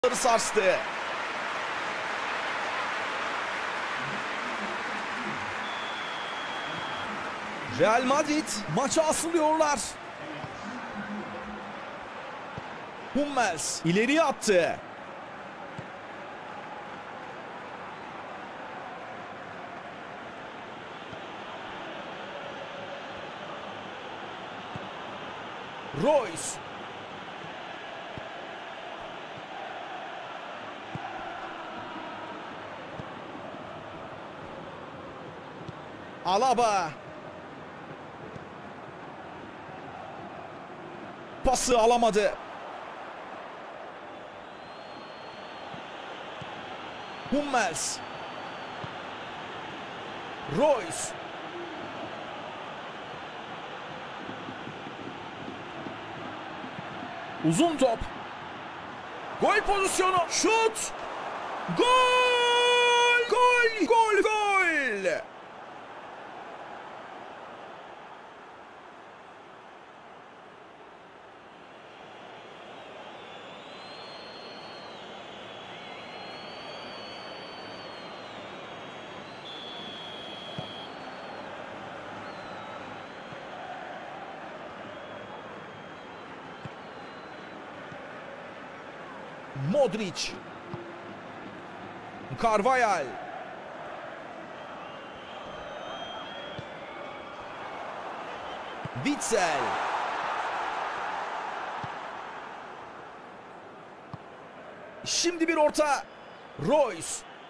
sarstı. Real Madrid maça asılıyorlar. Hummels ileriye attı. Royce. Alaba. Pası alamadı. Hummels. Royce. Uzun top. Gol pozisyonu. Şut. Gol! Gol! Gol! Gol! Modric. Carvajal. Witsel. Şimdi bir orta. Royce.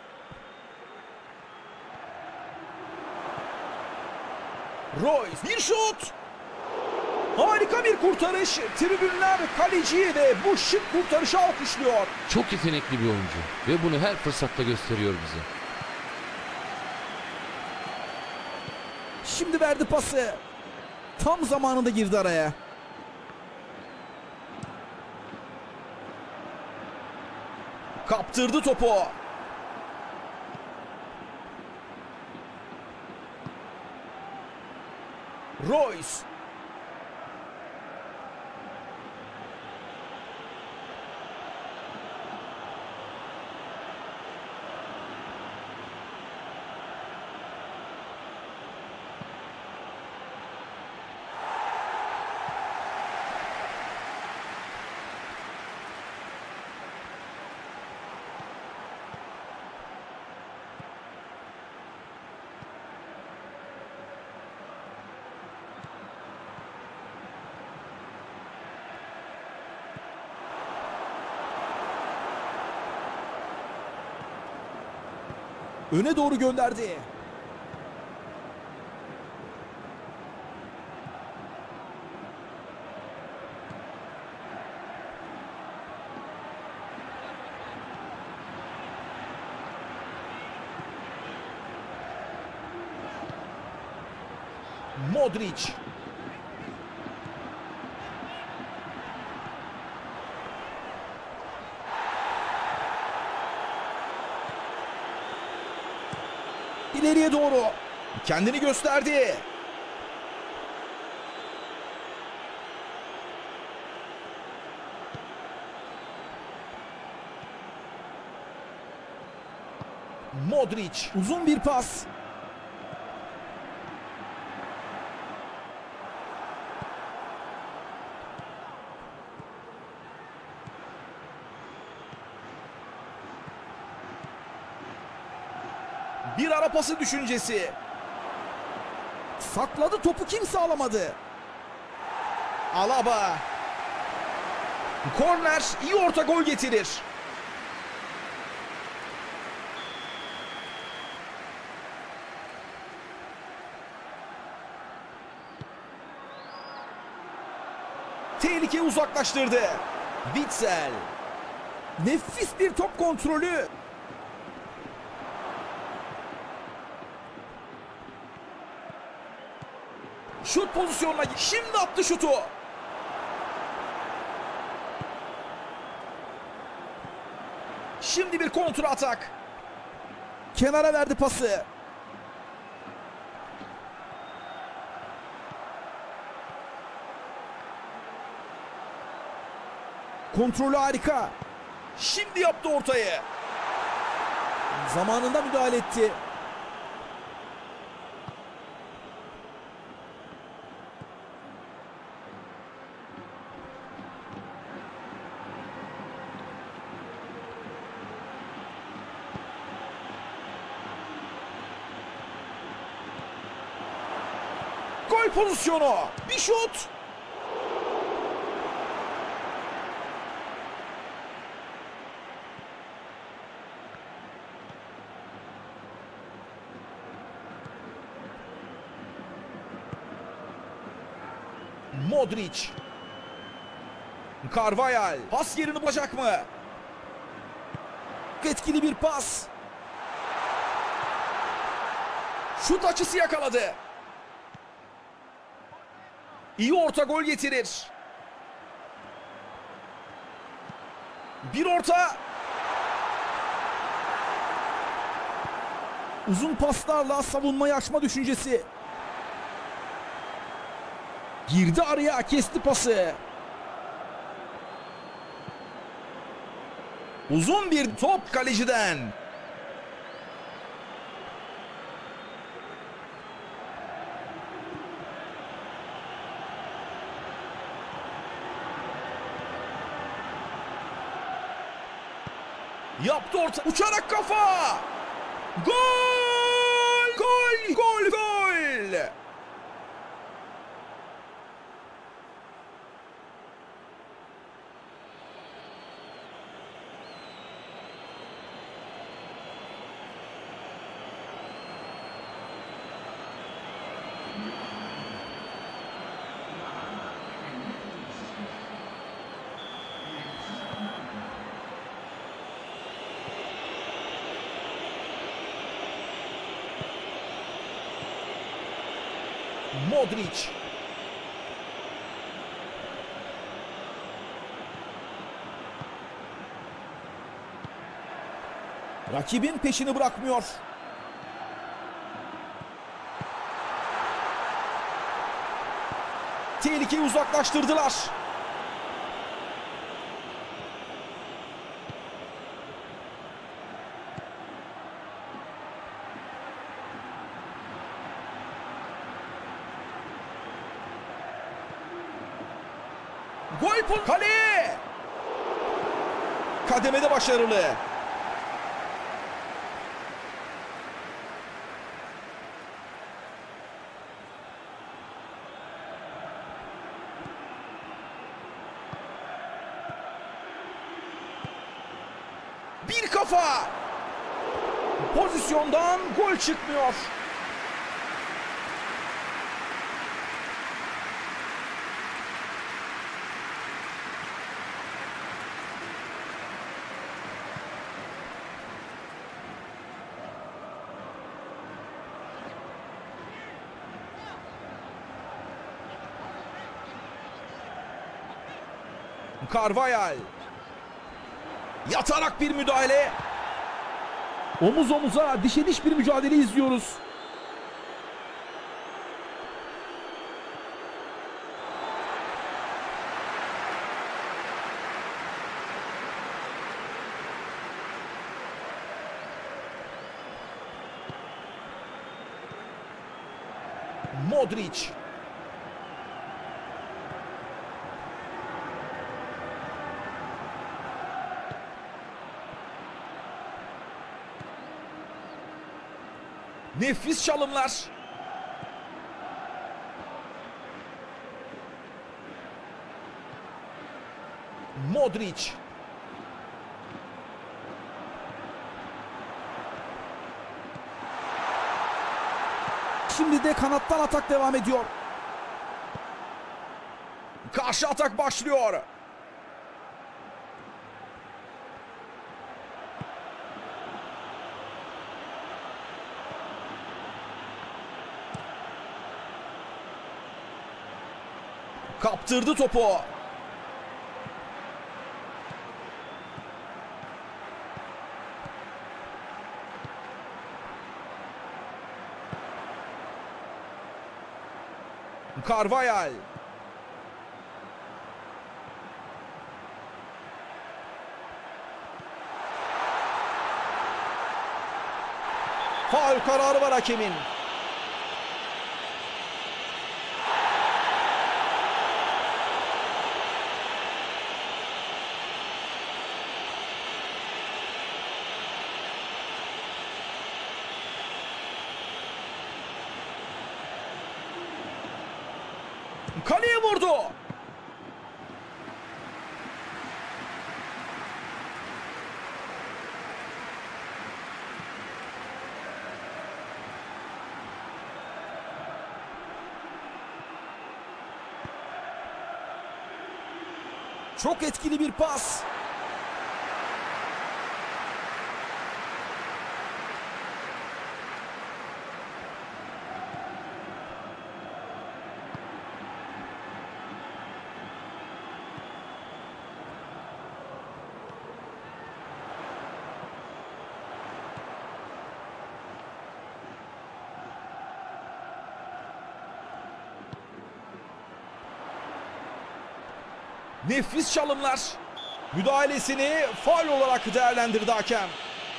Royce. Bir şut. Harika bir kurtarış. Tribünler kaleciyi de bu şık kurtarışı alkışlıyor. Çok yetenekli bir oyuncu ve bunu her fırsatta gösteriyor bize. Şimdi verdi pası. Tam zamanında girdi araya. Kaptırdı topu. Royce. Öne doğru gönderdi. Modric. İleriye doğru. Kendini gösterdi. Modric. Uzun bir pas. Bir ara pası düşüncesi. Sakladı topu, kimse alamadı. Alaba. Korner, iyi orta, gol getirir. Tehlikeyi uzaklaştırdı. Witsel. Nefis bir top kontrolü. Şut pozisyonuna şimdi attı şutu. Şimdi bir kontra atak. Kenara verdi pası. Kontrolü harika. Şimdi yaptı ortayı. Zamanında müdahale etti. Gol pozisyonu. Bir şut. Modric. Carvajal. Pas yerini bulacak mı? Etkili bir pas. Şut açısı yakaladı. İyi orta gol getirir. Bir orta. Uzun paslarla savunmayı açma düşüncesi. Girdi araya, kesti pası. Uzun bir top kaleciden. Yaptı orta. Uçarak kafa. Gol! Gol! Gol! Gol! Modric. Rakibin peşini bırakmıyor. Tehlikeyi uzaklaştırdılar. Gol kaleye. Kademede başarılı. Bir kafa. Pozisyondan gol çıkmıyor. Carvajal. Yatarak bir müdahale. Omuz omuza, dişe diş bir mücadele izliyoruz. Modric. Nefis çalımlar. Modric. Şimdi de kanattan atak devam ediyor. Karşı atak başlıyor. Kaptırdı topu. Carvajal. Faul kararı var hakemin. Kaleye vurdu. Çok etkili bir pas. Nefis çalımlar. Müdahalesini faul olarak değerlendirdi hakem.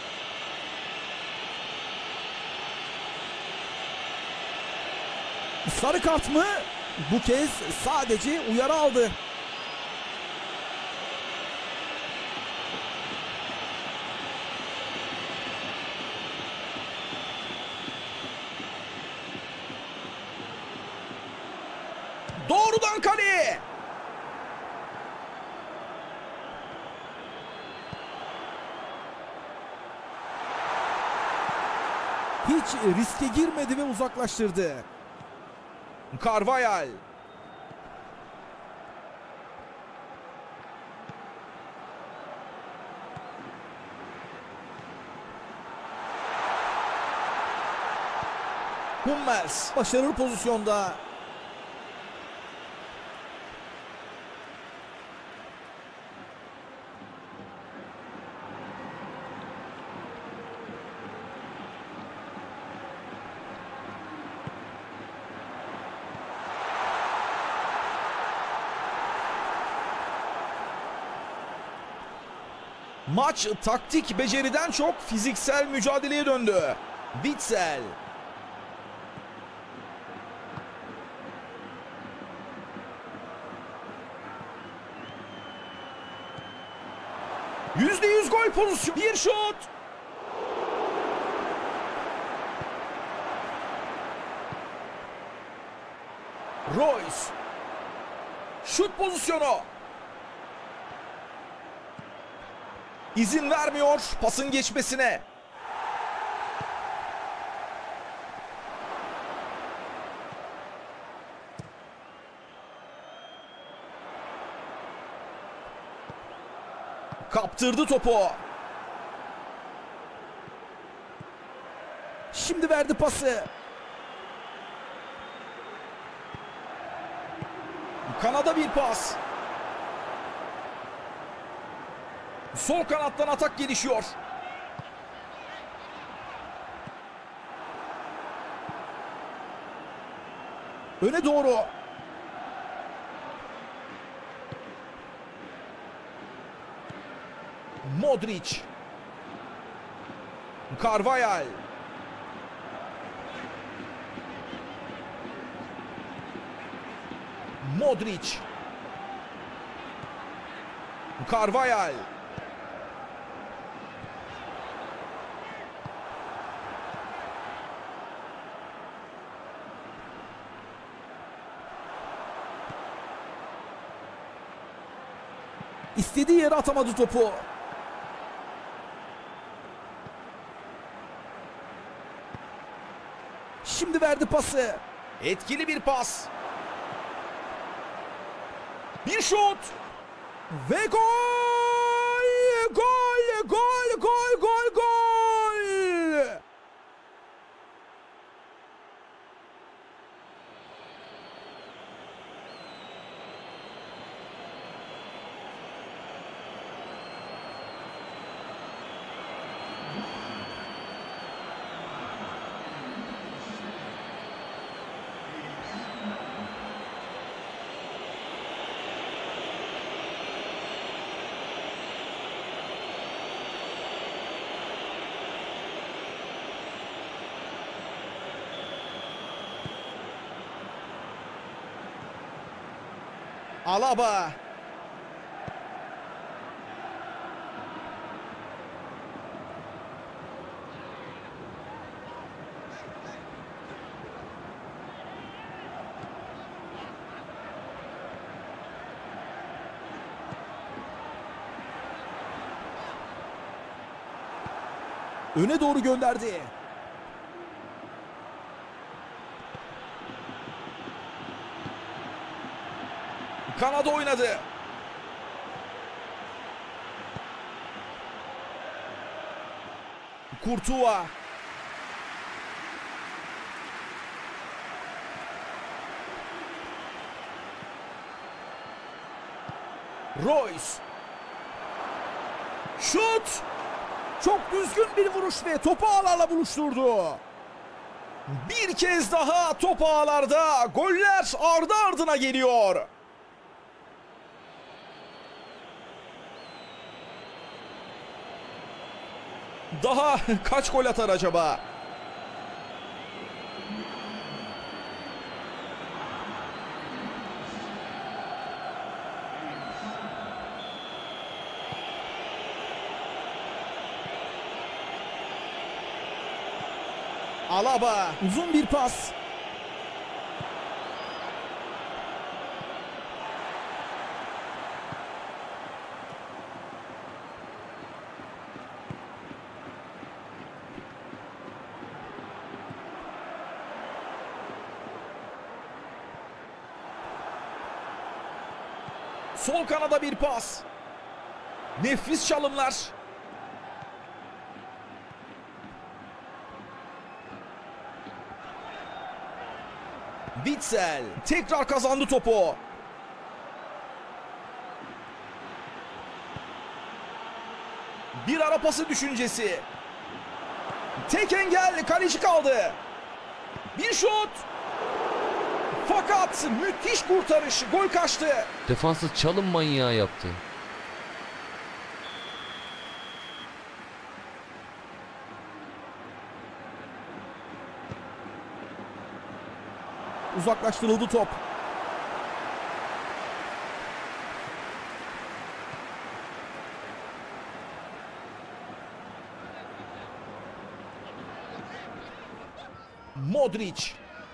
Sarı kart mı? Bu kez sadece uyarı aldı. Doğrudan kaleye. Hiç riske girmedi ve uzaklaştırdı. Carvajal. Hummels başarılı pozisyonda. Maç taktik beceriden çok fiziksel mücadeleye döndü. Witsel. %100 gol pozisyonu. Bir şut. Royce. Şut pozisyonu. İzin vermiyor pasın geçmesine. Kaptırdı topu. Şimdi verdi pası. Kanada bir pas. Sol kanattan atak gelişiyor. Öne doğru. Modric. Carvajal. Modric. Carvajal. İstediği yere atamadı topu. Şimdi verdi pası. Etkili bir pas. Bir şut. Ve gol! Gol! Gol! Gol! Gol! Gol! Alaba. Öne doğru gönderdi. Kanada oynadı. Courtois. Royce. Şut. Çok düzgün bir vuruş ve topu ağlarla buluşturdu. Bir kez daha top ağlarda, goller ardı ardına geliyor. Daha kaç gol atar acaba? Alaba, uzun bir pas. Sol kanada bir pas. Nefis çalımlar. Witsel tekrar kazandı topu. Bir ara pası düşüncesi. Tek engel kaleci kaldı. Bir şut. Fakat müthiş kurtarış. Gol kaçtı. Defansı çalım manyağı yaptı. Uzaklaştırıldı top. Modric.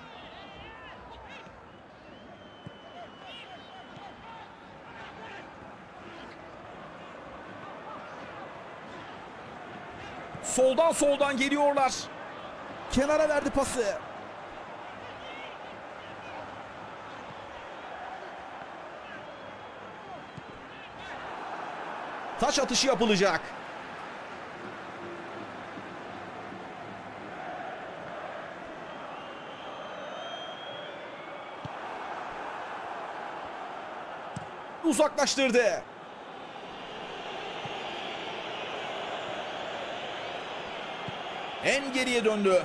Soldan geliyorlar. Kenara verdi pası. Taç atışı yapılacak. Uzaklaştırdı. En geriye döndü.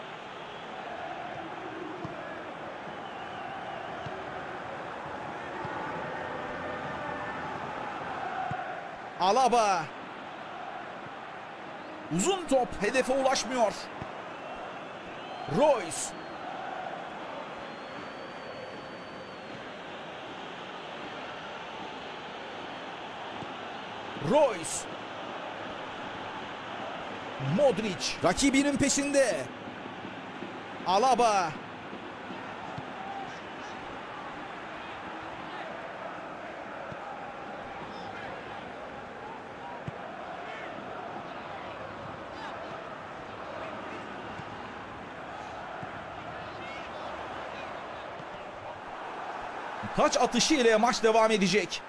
Alaba. Uzun top hedefe ulaşmıyor. Royce. Royce. Modric rakibinin peşinde. Alaba. Taç atışı ile maç devam edecek.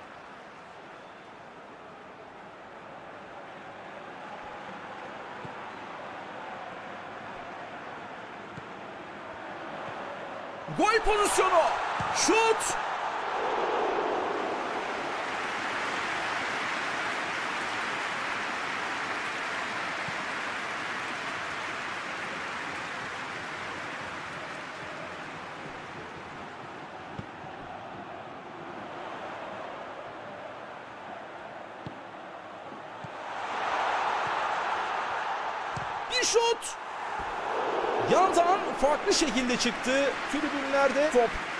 Gol pozisyonu. Şut. Bir şut. Yandan farklı şekilde çıktı. Tribünlerde top